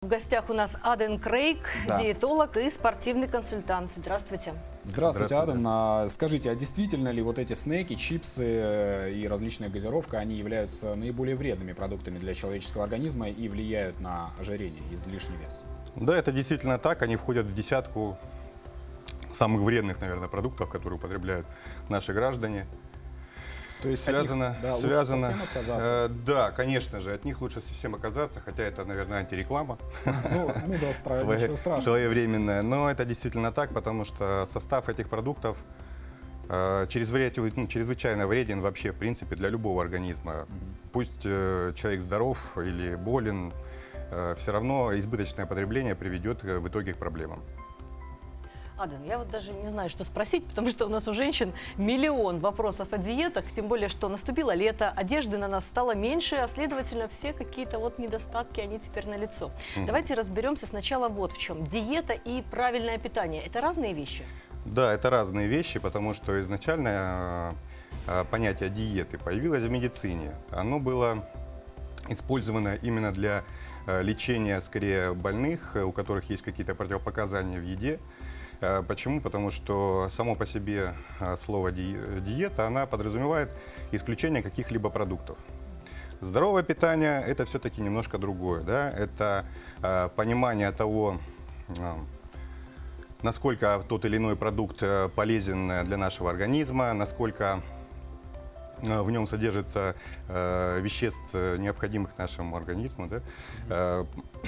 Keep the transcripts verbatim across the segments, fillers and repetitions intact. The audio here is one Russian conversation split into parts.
В гостях у нас Аден Крейг, Да. диетолог и спортивный консультант. Здравствуйте. Здравствуйте, Здравствуйте. Аден. А, Скажите, а действительно ли вот эти снеки, чипсы и различная газировка, они являются наиболее вредными продуктами для человеческого организма и влияют на ожирение, излишний вес? Да, это действительно так. Они входят в десятку самых вредных, наверное, продуктов, которые употребляют наши граждане. То есть Связано, от них, да, лучше связано, совсем отказаться? э, да, конечно же, от них лучше совсем отказаться, хотя это, наверное, антиреклама Ну, ну да, стра- свое- ничего страшного. своевременная, но это действительно так, потому что состав этих продуктов э, чрезвычайно, ну, чрезвычайно вреден вообще, в принципе, для любого организма. Пусть э, человек здоров или болен, э, все равно избыточное потребление приведет э, в итоге к проблемам. Аден, я вот даже не знаю, что спросить, потому что у нас у женщин миллион вопросов о диетах, тем более, что наступило лето, одежды на нас стало меньше, а следовательно, все какие-то вот недостатки, они теперь налицо. Мгм. Давайте разберемся сначала вот в чем. Диета и правильное питание – это разные вещи? Да, это разные вещи, потому что изначально э, понятие диеты появилось в медицине. Оно было использовано именно для э, лечения, скорее, больных, э, у которых есть какие-то противопоказания в еде. Э, Почему? Потому что само по себе э, слово ди- диета, она подразумевает исключение каких-либо продуктов. Здоровое питание – это все-таки немножко другое. Да? Это э, понимание того, э, насколько тот или иной продукт э, полезен э, для нашего организма, насколько э, в нем содержится э, веществ, э, необходимых нашему организму. Да? Э,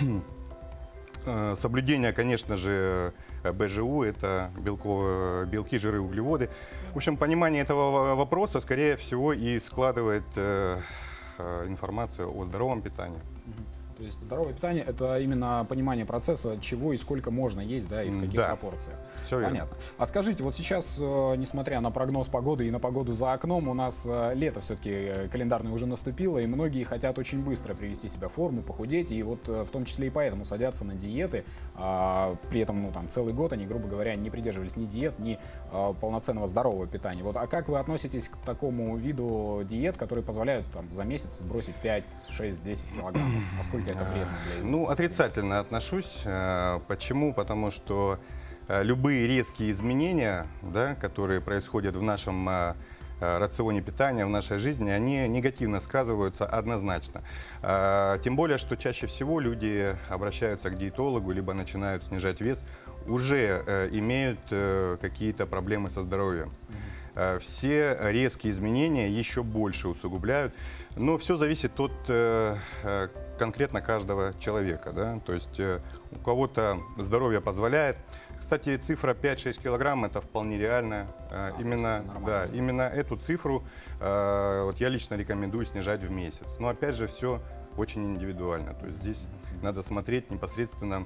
э, Соблюдение, конечно же, бэ жэ у – это белковые, белки, жиры, углеводы. В общем, понимание этого вопроса, скорее всего, и складывает э, э, информацию о здоровом питании. То есть здоровое питание – это именно понимание процесса, чего и сколько можно есть, да, и в каких Да. пропорциях. Все верно. Понятно. А скажите, вот сейчас, э, несмотря на прогноз погоды и на погоду за окном, у нас э, лето все-таки календарное уже наступило, и многие хотят очень быстро привести себя в форму, похудеть, и вот э, в том числе и поэтому садятся на диеты. А, при этом, ну, там, целый год они, грубо говоря, не придерживались ни диет, ни э, полноценного здорового питания. Вот, а как вы относитесь к такому виду диет, которые позволяют там, за месяц сбросить пять, шесть, десять килограмм? Насколько это вредно для Ну, отрицательно отношусь. Э, Почему? Потому что э, любые резкие изменения, да, которые происходят в нашем э, э, рационе питания, в нашей жизни, они негативно сказываются однозначно. Э, Тем более, что чаще всего люди обращаются к диетологу, либо начинают снижать вес, уже э, имеют э, какие-то проблемы со здоровьем. Э, Все резкие изменения еще больше усугубляют. Но все зависит от э, э, конкретно каждого человека. Да? То есть э, у кого-то здоровье позволяет. Кстати, цифра пять-шесть килограмм – это вполне реально. Э, А, именно, просто да, нормально. именно эту цифру э, вот я лично рекомендую снижать в месяц. Но опять же, все очень индивидуально. То есть здесь надо смотреть непосредственно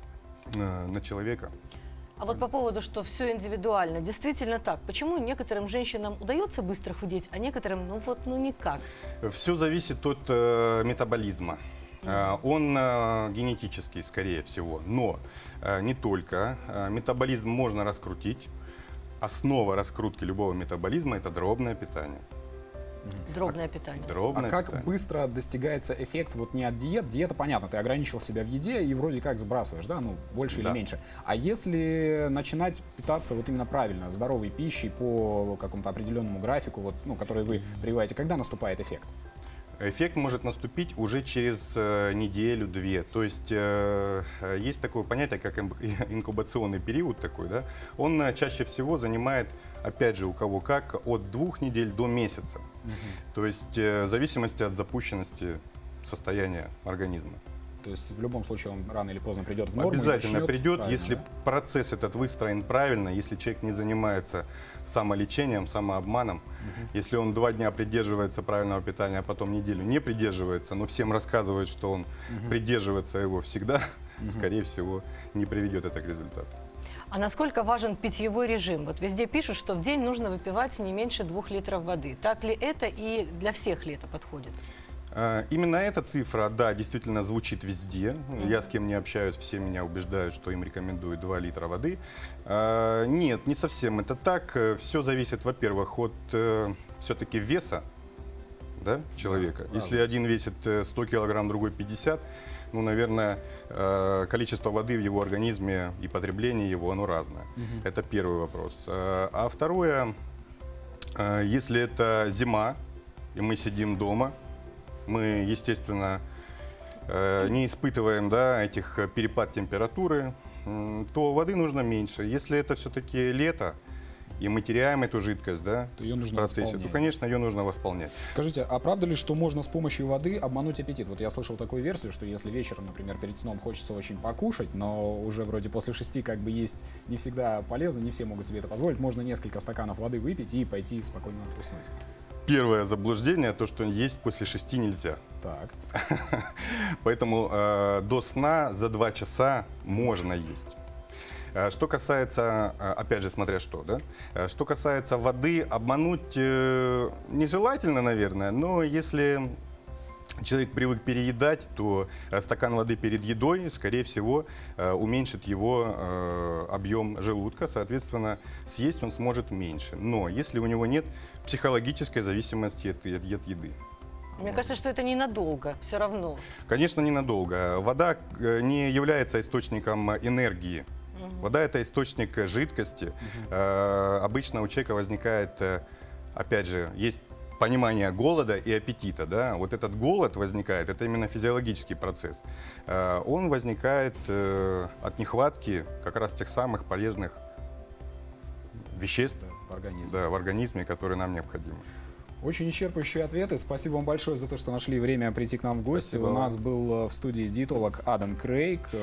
э, на человека. А вот по поводу, что все индивидуально, действительно так. Почему некоторым женщинам удается быстро худеть, а некоторым, ну вот, ну никак? Все зависит от э, метаболизма. Э, Он э, генетический, скорее всего, но э, не только. Э, Метаболизм можно раскрутить. Основа раскрутки любого метаболизма – это дробное питание. Дробное питание. Дробное А как питание. быстро достигается эффект вот не от диет? Диета, понятно, ты ограничил себя в еде и вроде как сбрасываешь, да, ну, больше Да. или меньше. А если начинать питаться вот именно правильно, здоровой пищей по какому-то определенному графику, вот, ну, который вы прививаете, когда наступает эффект? Эффект может наступить уже через э, неделю-две. То есть э, э, есть такое понятие, как инк- инкубационный период такой, да? Он э, чаще всего занимает, опять же, у кого как, от двух недель до месяца. То есть э, в зависимости от запущенности состояния организма. То есть в любом случае он рано или поздно придет в норму. и Обязательно начнет придет, правильно, если да? процесс этот выстроен правильно, если человек не занимается самолечением, самообманом, если он два дня придерживается правильного питания, а потом неделю не придерживается, но всем рассказывает, что он придерживается его всегда, скорее всего, не приведет это к результату. А насколько важен питьевой режим? Вот везде пишут, что в день нужно выпивать не меньше двух литров воды. Так ли это и для всех ли это подходит? А, Именно эта цифра, да, действительно звучит везде. Я с кем не общаюсь, все меня убеждают, что им рекомендуют два литра воды. А, Нет, не совсем это так. Все зависит, во-первых, от э, все-таки веса, да, человека. Да, Если один весит э, сто килограмм, другой пятьдесят, ну, наверное, э, количество воды в его организме и потребление его, оно разное. Мгм. Это первый вопрос. Э, А второе, э, если это зима, и мы сидим дома, мы, естественно, э, не испытываем, да, этих э, перепад температуры, м, то воды нужно меньше. Если это все-таки лето, и мы теряем эту жидкость, да, То ее в нужно процессе, то, восполнять. конечно, ее нужно восполнять. Скажите, а правда ли, что можно с помощью воды обмануть аппетит? Вот я слышал такую версию, что если вечером, например, перед сном хочется очень покушать, но уже вроде после шести как бы есть не всегда полезно, не все могут себе это позволить, можно несколько стаканов воды выпить и пойти спокойно уснуть. Первое заблуждение, то, что есть после шести нельзя. Так. Поэтому э, до сна за два часа можно есть. Э, Что касается, э, опять же, смотря что, да? Э, Что касается воды, обмануть э, нежелательно, наверное, но если человек привык переедать, то э, стакан воды перед едой, скорее всего, э, уменьшит его э, объем желудка, соответственно, съесть он сможет меньше. Но если у него нет психологической зависимости от, от- от еды. Мне кажется, что это ненадолго, все равно. Конечно, ненадолго. Вода э, не является источником энергии. Вода – это источник жидкости. Э, Обычно у человека возникает, э, опять же, есть понимание голода и аппетита. Да? Вот этот голод возникает, это именно физиологический процесс. Э, Он возникает э, от нехватки как раз тех самых полезных веществ, В организме. да, в организме, которые нам необходимы. Очень исчерпывающие ответы. Спасибо вам большое за то, что нашли время прийти к нам в гости. Спасибо У вам. нас был э, в студии диетолог Адам Крейг.